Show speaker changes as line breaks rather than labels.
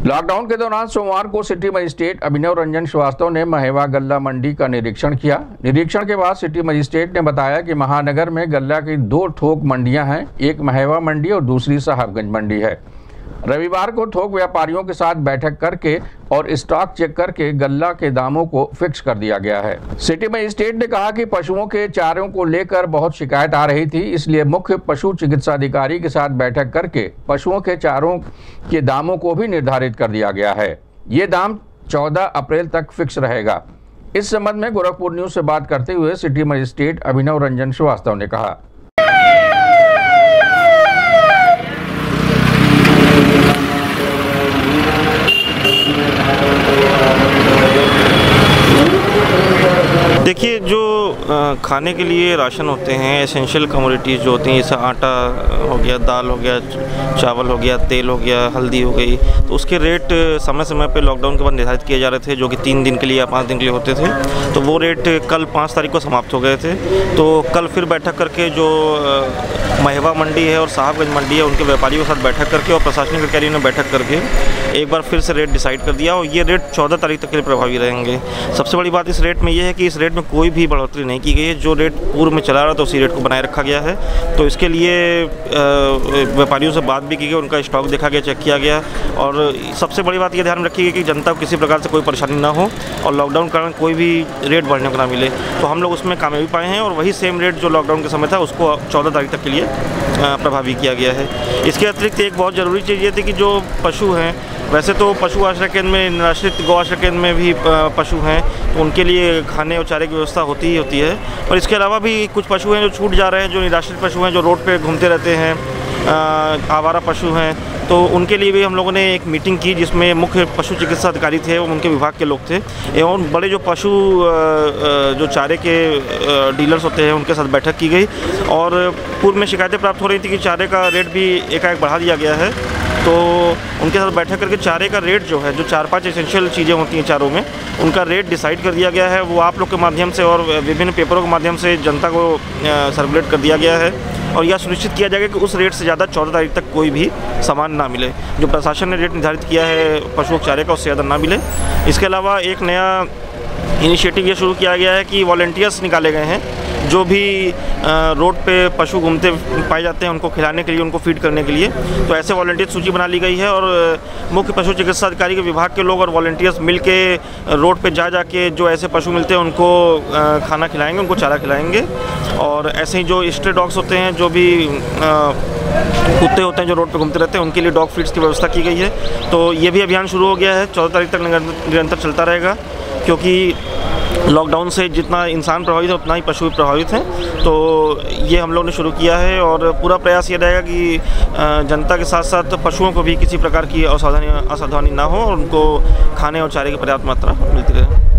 Lockdown के दौरान सोमवार को सिटी मजिस्ट्रेट अभिनव रंजन श्रीवास्तव ने महेवा गल्ला मंडी का निरीक्षण किया। निरीक्षण के बाद सिटी मजिस्ट्रेट ने बताया कि महानगर में गल्ला की 2 थोक मंडियां हैं, एक महेवा मंडी और दूसरी साहबगंज मंडी है। रविवार को थोक व्यापारियों के साथ बैठक करके और स्टॉक चेक करके गल्ला के दामों को फिक्स कर दिया गया है। सिटी मजिस्ट्रेट ने कहा कि पशुओं के चारों को लेकर बहुत शिकायत आ रही थी, इसलिए मुख्य पशु चिकित्सा अधिकारी के साथ बैठक करके पशुओं के चारों के दामों को भी निर्धारित कर दिया गया है। ये दाम 14 अप्रैल तक फिक्स रहेगा। इस संबंध में गोरखपुर न्यूज से बात करते हुए सिटी मजिस्ट्रेट अभिनव रंजन श्रीवास्तव ने कहा।
देखिए, जो खाने के लिए राशन होते हैं, एसेंशियल कमोडिटीज़ जो होती हैं, जैसे आटा हो गया, दाल हो गया, चावल हो गया, तेल हो गया, हल्दी हो गई, तो उसके रेट समय समय पे लॉकडाउन के बाद निर्धारित किए जा रहे थे, जो कि 3 दिन के लिए या 5 दिन के लिए होते थे। तो वो रेट कल 5 तारीख को समाप्त हो गए थे। तो कल फिर बैठक करके जो महेवा मंडी है और साहबगंज मंडी है, उनके व्यापारियों के साथ बैठक करके और प्रशासनिक अधिकारियों ने बैठक करके एक बार फिर से रेट डिसाइड कर दिया और ये रेट 14 तारीख तक के लिए प्रभावी रहेंगे। सबसे बड़ी बात इस रेट में ये है कि इस रेट में कोई भी बढ़ोतरी नहीं की गई है। जो रेट पूर्व में चला रहा था उसी रेट को बनाए रखा गया है। तो इसके लिए व्यापारियों से बात भी की गई, उनका स्टॉक देखा गया, चेक किया गया और सबसे बड़ी बात ये ध्यान में रखी गई कि जनता को किसी प्रकार से कोई परेशानी ना हो और लॉकडाउन के कारण कोई भी रेट बढ़ने को ना मिले। तो हम लोग उसमें कामयाबी पाए हैं और वही सेम रेट जो लॉकडाउन के समय था उसको 14 तारीख तक के लिए प्रभावी किया गया है। इसके अतिरिक्त एक बहुत ज़रूरी चीज़ ये थी कि जो पशु हैं, वैसे तो पशु आश्रय केंद्र में, निराश्रित गौ आश्रय केंद्र में भी पशु हैं, तो उनके लिए खाने और चारे की व्यवस्था होती ही होती है। पर इसके अलावा भी कुछ पशु हैं जो छूट जा रहे हैं, जो निराश्रित पशु हैं, जो रोड पे घूमते रहते हैं, आवारा पशु हैं, तो उनके लिए भी हम लोगों ने एक मीटिंग की जिसमें मुख्य पशु चिकित्सा अधिकारी थे, उनके विभाग के लोग थे एवं बड़े जो पशु जो चारे के डीलर्स होते हैं उनके साथ बैठक की गई। और पूर्व में शिकायतें प्राप्त हो रही थी कि चारे का रेट भी एकाएक बढ़ा दिया गया है। तो उनके साथ बैठक करके चारे का रेट जो है, जो 4-5 एसेंशियल चीज़ें होती हैं चारों में, उनका रेट डिसाइड कर दिया गया है। वो आप लोग के माध्यम से और विभिन्न पेपरों के माध्यम से जनता को सर्कुलेट कर दिया गया है और यह सुनिश्चित किया जाएगा कि उस रेट से ज़्यादा 14 तारीख तक कोई भी सामान ना मिले। जो प्रशासन ने रेट निर्धारित किया है पशुओं के चारे का, उससे ज़्यादा ना मिले। इसके अलावा एक नया इनिशिएटिव ये शुरू किया गया है कि वॉलंटियर्स निकाले गए हैं, जो भी रोड पे पशु घूमते पाए जाते हैं उनको खिलाने के लिए, उनको फीड करने के लिए। तो ऐसे वॉलंटियर सूची बना ली गई है और मुख्य पशु चिकित्सा अधिकारी के विभाग के लोग और वॉलंटियर्स मिल के रोड पे जा के जो ऐसे पशु मिलते हैं उनको खाना खिलाएंगे, उनको चारा खिलाएंगे। और ऐसे ही जो स्ट्रे डॉग्स होते हैं, जो भी कुत्ते होते हैं जो रोड पे घूमते रहते हैं, उनके लिए डॉग फीड्स की व्यवस्था की गई है। तो ये भी अभियान शुरू हो गया है, 14 तारीख तक निरंतर चलता रहेगा, क्योंकि लॉकडाउन से जितना इंसान प्रभावित है उतना ही पशु भी प्रभावित हैं। तो ये हम लोग ने शुरू किया है और पूरा प्रयास ये रहेगा कि जनता के साथ साथ पशुओं को भी किसी प्रकार की असावधानी ना हो और उनको खाने और चारे की पर्याप्त मात्रा मिलती रहे।